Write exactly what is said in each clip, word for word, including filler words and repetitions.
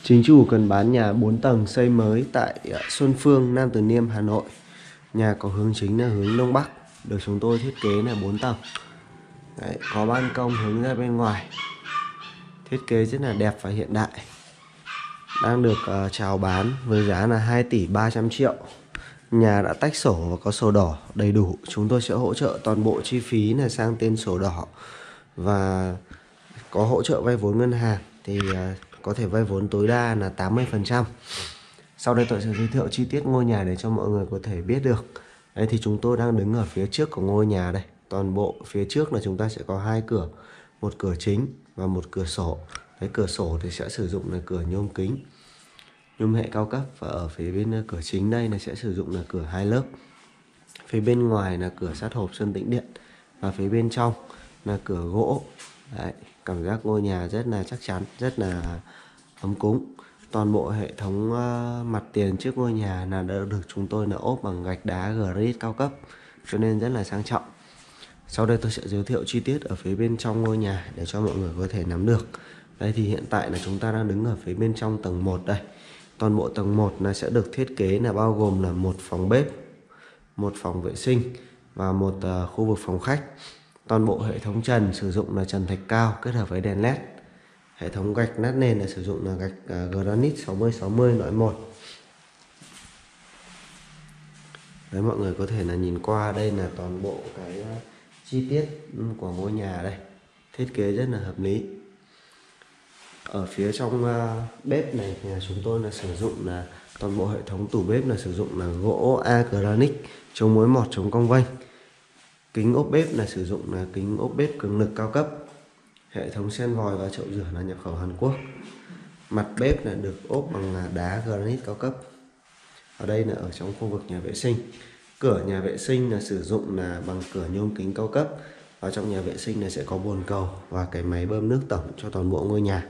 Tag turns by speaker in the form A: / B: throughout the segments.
A: Chính chủ cần bán nhà bốn tầng xây mới tại Xuân Phương, Nam Từ Liêm, Hà Nội. Nhà có hướng chính là hướng Đông Bắc, được chúng tôi thiết kế là bốn tầng. Đấy, có ban công hướng ra bên ngoài. Thiết kế rất là đẹp và hiện đại. Đang được uh, chào bán với giá là hai tỷ ba trăm triệu. Nhà đã tách sổ và có sổ đỏ đầy đủ. Chúng tôi sẽ hỗ trợ toàn bộ chi phí là sang tên sổ đỏ và có hỗ trợ vay vốn ngân hàng thì uh, có thể vay vốn tối đa là tám mươi phần trăm. Sau đây tôi sẽ giới thiệu chi tiết ngôi nhà để cho mọi người có thể biết được. Đây thì chúng tôi đang đứng ở phía trước của ngôi nhà đây. Toàn bộ phía trước là chúng ta sẽ có hai cửa, một cửa chính và một cửa sổ. Cái cửa sổ thì sẽ sử dụng là cửa nhôm kính, nhôm hệ cao cấp, và ở phía bên cửa chính đây là sẽ sử dụng là cửa hai lớp. Phía bên ngoài là cửa sắt hộp sơn tĩnh điện và phía bên trong là cửa gỗ. Đấy, cảm giác ngôi nhà rất là chắc chắn, rất là ấm cúng. Toàn bộ hệ thống uh, mặt tiền trước ngôi nhà là đã được chúng tôi là ốp bằng gạch đá granite cao cấp, cho nên rất là sang trọng. Sau đây tôi sẽ giới thiệu chi tiết ở phía bên trong ngôi nhà để cho mọi người có thể nắm được. Đây thì hiện tại là chúng ta đang đứng ở phía bên trong tầng một đây. Toàn bộ tầng một là sẽ được thiết kế là bao gồm là một phòng bếp, một phòng vệ sinh và một uh, khu vực phòng khách. Toàn bộ hệ thống trần sử dụng là trần thạch cao kết hợp với đèn led. Hệ thống gạch nát nền là sử dụng là gạch uh, granite sáu mươi sáu mươi loại một. Đấy, mọi người có thể là nhìn qua đây là toàn bộ cái uh, chi tiết của ngôi nhà đây. Thiết kế rất là hợp lý. Ở phía trong uh, bếp này thì chúng tôi là sử dụng là toàn bộ hệ thống tủ bếp là sử dụng là gỗ acrylic chống mối mọt, chống cong vênh. Kính ốp bếp là sử dụng là kính ốp bếp cường lực cao cấp. Hệ thống sen vòi và chậu rửa là nhập khẩu Hàn Quốc. Mặt bếp là được ốp bằng đá granite cao cấp. Ở đây là ở trong khu vực nhà vệ sinh. Cửa nhà vệ sinh là sử dụng là bằng cửa nhôm kính cao cấp. Ở trong nhà vệ sinh này sẽ có bồn cầu và cái máy bơm nước tổng cho toàn bộ ngôi nhà.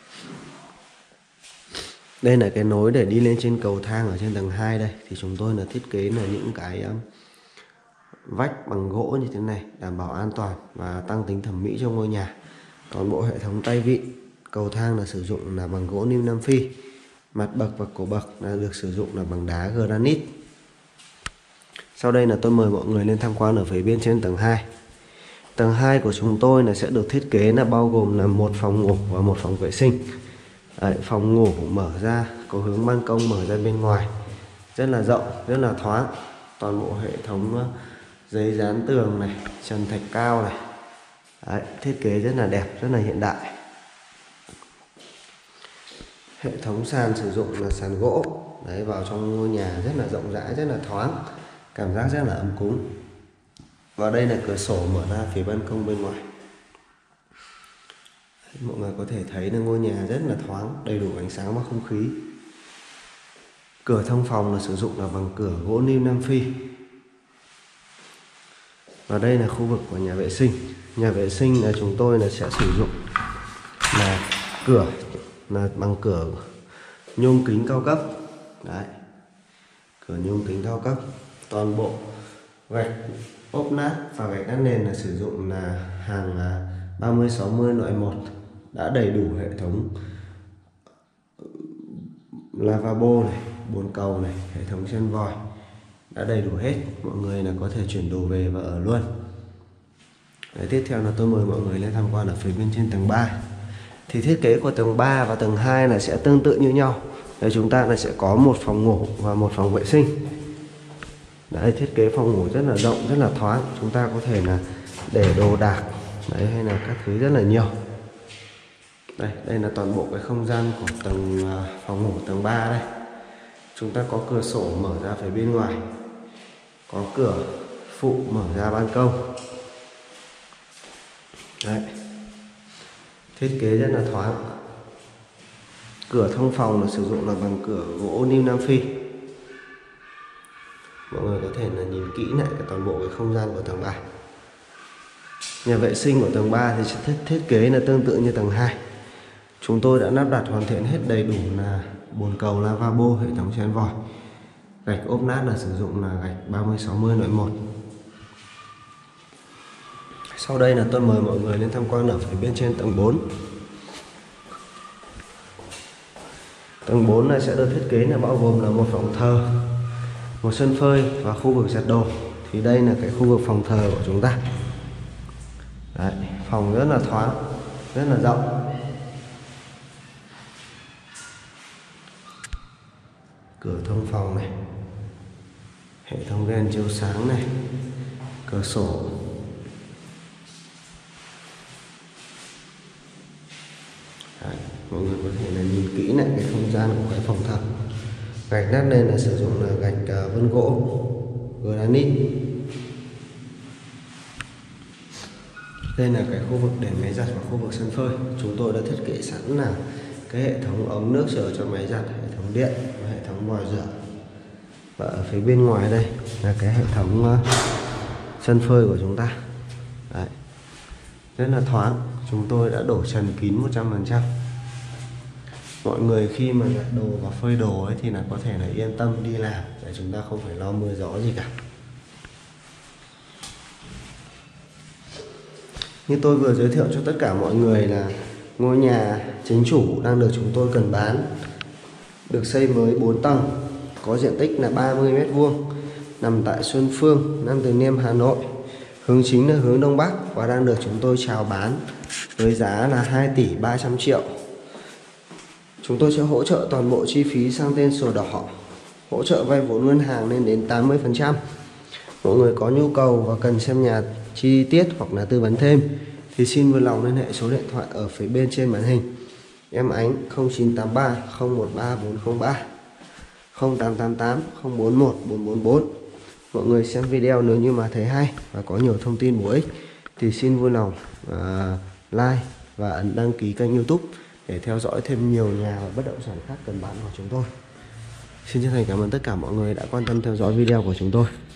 A: Đây là cái nối để đi lên trên cầu thang ở trên tầng hai đây. Thì chúng tôi là thiết kế là những cái um, vách bằng gỗ như thế này, đảm bảo an toàn và tăng tính thẩm mỹ cho ngôi nhà. Toàn bộ hệ thống tay vịn, cầu thang là sử dụng là bằng gỗ lim Nam Phi. Mặt bậc và cổ bậc là được sử dụng là bằng đá granite. Sau đây là tôi mời mọi người lên tham quan ở phía bên trên tầng hai. Tầng hai của chúng tôi là sẽ được thiết kế là bao gồm là một phòng ngủ và một phòng vệ sinh. Đấy, phòng ngủ mở ra có hướng ban công mở ra bên ngoài, rất là rộng, rất là thoáng. Toàn bộ hệ thống giấy dán tường này, trần thạch cao này. Đấy, thiết kế rất là đẹp, rất là hiện đại. Hệ thống sàn sử dụng là sàn gỗ. Đấy, vào trong ngôi nhà rất là rộng rãi, rất là thoáng, cảm giác rất là ấm cúng. Và đây là cửa sổ mở ra phía ban công bên ngoài. Mọi người có thể thấy là ngôi nhà rất là thoáng, đầy đủ ánh sáng và không khí. Cửa thông phòng là sử dụng là bằng cửa gỗ lim Nam Phi. Và đây là khu vực của nhà vệ sinh. Nhà vệ sinh là chúng tôi là sẽ sử dụng là cửa là bằng cửa nhôm kính cao cấp. Đấy, cửa nhôm kính cao cấp. Toàn bộ gạch ốp nát và gạch nát nền là sử dụng là hàng ba mươi sáu mươi loại một, đã đầy đủ hệ thống lavabo này, bồn cầu này, hệ thống sen vòi đã đầy đủ hết. Mọi người là có thể chuyển đồ về và ở luôn. Đấy, tiếp theo là tôi mời mọi người lên tham quan ở phía bên trên tầng ba. Thì thiết kế của tầng ba và tầng hai là sẽ tương tự như nhau. Đấy, chúng ta là sẽ có một phòng ngủ và một phòng vệ sinh. Đấy, thiết kế phòng ngủ rất là rộng, rất là thoáng. Chúng ta có thể là để đồ đạc đấy, hay là các thứ rất là nhiều. Đây, đây là toàn bộ cái không gian của tầng phòng ngủ tầng ba đây. Chúng ta có cửa sổ mở ra phía bên ngoài, có cửa phụ mở ra ban công. Đấy, thiết kế rất là thoáng. Cửa thông phòng là sử dụng là bằng cửa gỗ lim Nam Phi. Mọi người có thể là nhìn kỹ lại cái toàn bộ cái không gian của tầng ba. Nhà vệ sinh của tầng ba thì sẽ thiết, thiết kế là tương tự như tầng hai. Chúng tôi đã lắp đặt hoàn thiện hết đầy đủ là bồn cầu lavabo, hệ thống sen vòi. Gạch ốp nát là sử dụng là gạch ba mươi sáu mươi loại một. Sau đây là tôi mời mọi người lên tham quan ở phía bên trên tầng bốn. Tầng bốn này sẽ được thiết kế là bao gồm là một phòng thờ, một sân phơi và khu vực giặt đồ. Thì đây là cái khu vực phòng thờ của chúng ta. Đấy, phòng rất là thoáng, rất là rộng. Cửa thông phòng này, hệ thống đèn chiếu sáng này, cửa sổ. Đấy, mọi người có thể là nhìn kỹ lại cái không gian của cái phòng thờ. Gạch nát nền là sử dụng là gạch uh, vân gỗ granite. Đây là cái khu vực để máy giặt và khu vực sân phơi. Chúng tôi đã thiết kế sẵn là cái hệ thống ống nước rửa cho máy giặt, hệ thống điện và hệ thống vòi rửa. Và ở phía bên ngoài đây là cái hệ thống uh, sân phơi của chúng ta. Đấy, rất là thoáng. Chúng tôi đã đổ trần kín một trăm phần trăm. Mọi người khi mà giặt đồ và phơi đồ ấy thì là có thể là yên tâm đi làm, để chúng ta không phải lo mưa gió gì cả. Như tôi vừa giới thiệu cho tất cả mọi người là ngôi nhà chính chủ đang được chúng tôi cần bán, được xây mới bốn tầng, có diện tích là ba mươi mét vuông, nằm tại Xuân Phương, Nam Từ Liêm, Hà Nội. Hướng chính là hướng Đông Bắc và đang được chúng tôi chào bán với giá là hai tỷ ba trăm triệu. Chúng tôi sẽ hỗ trợ toàn bộ chi phí sang tên sổ đỏ, hỗ trợ vay vốn ngân hàng lên đến tám mươi phần trăm. Mọi người có nhu cầu và cần xem nhà chi tiết hoặc là tư vấn thêm thì xin vui lòng liên hệ số điện thoại ở phía bên trên màn hình. Em Ánh không chín tám ba không một ba bốn không ba, không tám tám tám không bốn một bốn bốn bốn. Mọi người xem video nếu như mà thấy hay và có nhiều thông tin bổ ích thì xin vui lòng uh, like và ấn đăng ký kênh YouTube để theo dõi thêm nhiều nhà và bất động sản khác cần bán của chúng tôi. Xin chân thành cảm ơn tất cả mọi người đã quan tâm theo dõi video của chúng tôi.